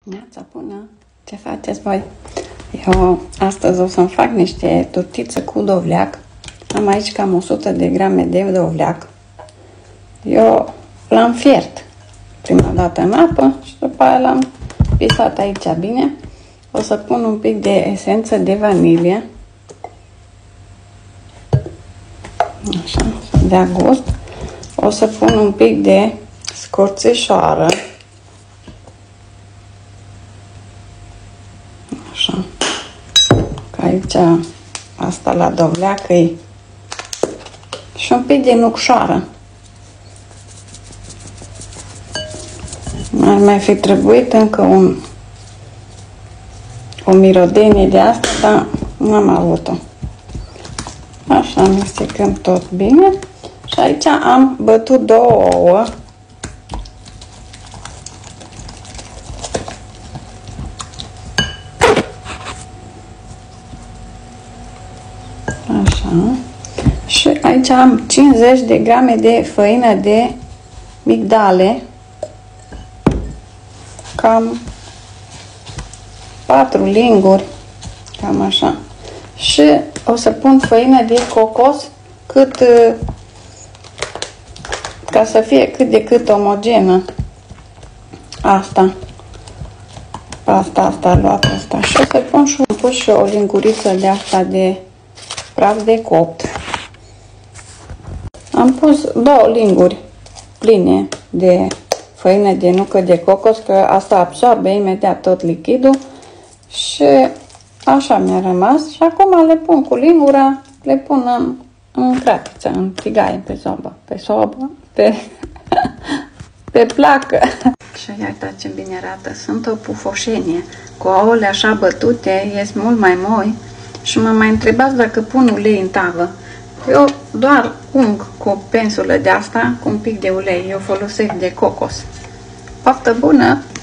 Neața bună! Ce faceți voi? Eu astăzi o să-mi fac niște tortițe cu dovleac. Am aici cam 100 de grame de dovleac. Eu l-am fiert prima dată în apă și după aia l-am pisat aici bine. O să pun un pic de esență de vanilie. Așa, să dea gust. O să pun un pic de scorțișoară. Așa. Că aici asta la dovleac e și un pic de nucșoară. Ar mai fi trebuit încă o mirodenie de asta, dar nu am avut-o. Așa, amestecăm tot bine. Și aici am bătut 2 ouă. Așa. Și aici am 50 de grame de făină de migdale. Cam 4 linguri. Cam așa. Și o să pun făină de cocos ca să fie cât de cât omogenă. Asta luat asta. Și o să pun și o linguriță de asta de praf de copt. Am pus 2 linguri pline de făină de nucă de cocos, că asta absorbe imediat tot lichidul. Și așa mi-a rămas. Și acum le pun cu lingura, le pun în cratiță, în tigaie, pe placă. Și iată ce bine arată. Sunt o pufoșenie. Cu ouăle așa bătute, ies mult mai moi. Și mă mai întrebați dacă pun ulei în tavă. Eu doar ung cu o pensulă de asta, cu un pic de ulei. Eu folosesc de cocos. Poftă bună!